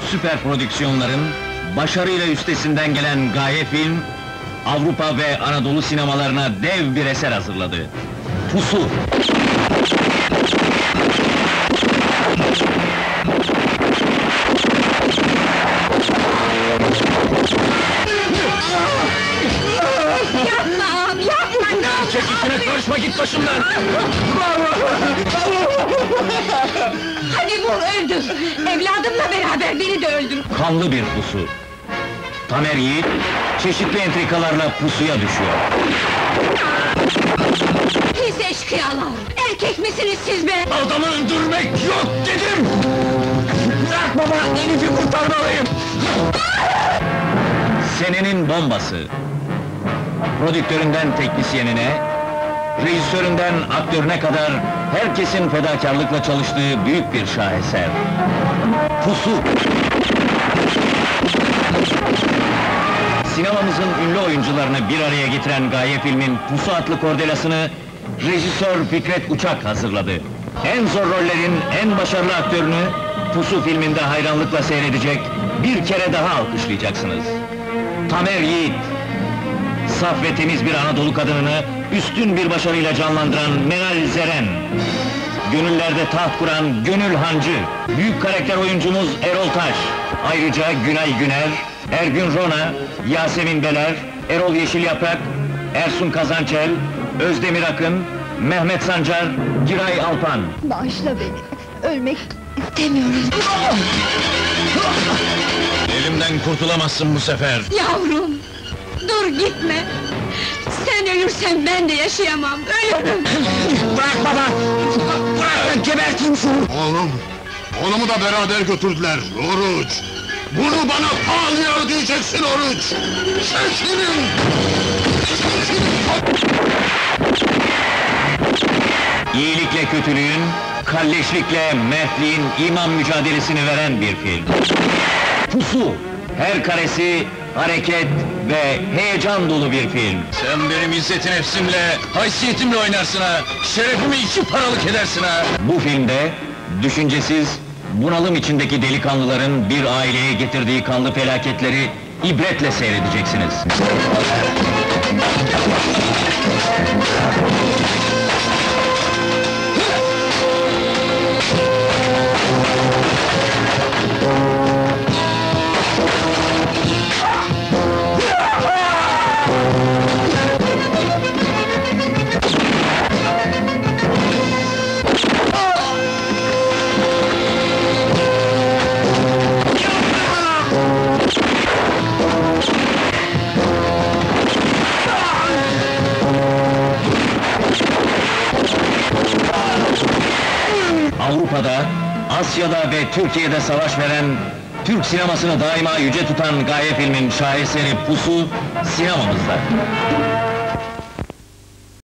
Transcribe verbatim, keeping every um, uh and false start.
süper prodüksiyonların başarıyla üstesinden gelen Gaye Film, Avrupa ve Anadolu sinemalarına dev bir eser hazırladı. Pusu! Yapma ağam, yapma! Çek içine karışma, git başımdan! Hadi vur, öldür! Evladımla beraber beni de öldür! Kanlı bir pusu! Tamer Yiğit, çeşitli entrikalarla pusuya düşüyor. Pis eşkıyalar! Erkek misiniz siz be? Adamı öldürmek yok dedim! Bırak baba, Elif'i kurtarmalıyım! Senenin bombası! Prodüktöründen teknisyenine, rejisöründen aktörüne kadar herkesin fedakarlıkla çalıştığı büyük bir şaheser. Pusu! Sinemamızın ünlü oyuncularını bir araya getiren Gaye Film'in Pusu adlı kordelasını rejisör Fikret Uçak hazırladı. En zor rollerin en başarılı aktörünü Pusu filminde hayranlıkla seyredecek, bir kere daha alkışlayacaksınız. Tamer Yiğit, saf ve temiz bir Anadolu kadınını üstün bir başarıyla canlandıran Meral Zeren, gönüllerde taht kuran Gönül Hancı, büyük karakter oyuncumuz Erol Taş, ayrıca Günay Güner, Ergün Rona, Yasemin Beler, Erol Yeşilyaprak, Ersun Kazançel, Özdemir Akın, Mehmet Sancar, Giray Alpan. Bağışla beni, ölmek istemiyorum! Elimden kurtulamazsın bu sefer! Yavrum! Dur gitme! Sen ölürsen ben de yaşayamam, ölürüm! Bırak baba! Bırak, gebertin şunu! Oğlum, oğlumu da beraber götürdüler, Oruç! Bunu bana pahalıya ödeyeceksin Oruç! Şaşırın! İyilikle kötülüğün, kalleşlikle mertliğin imam mücadelesini veren bir film. Pusu! Her karesi hareket ve heyecan dolu bir film. Sen benim izzet nefsimle, haysiyetimle oynarsın ha! Şerefimi iki paralık edersin ha! Bu filmde, düşüncesiz, bunalım içindeki delikanlıların bir aileye getirdiği kanlı felaketleri ibretle seyredeceksiniz. Avrupa'da, Asya'da ve Türkiye'de savaş veren, Türk sinemasını daima yüce tutan Gaye Film'in şaheseri Pusu, sinemamızda.